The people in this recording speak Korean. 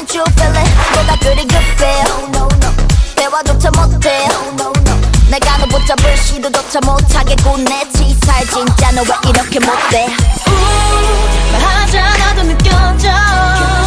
Can't you feel it? 뭐가 그리 급해? 대화조차 못해. 내가 너 붙잡을 시도조차 못하겠구내. 치사해 진짜 너 왜 이렇게 못돼? 말하지 않아도 느껴져.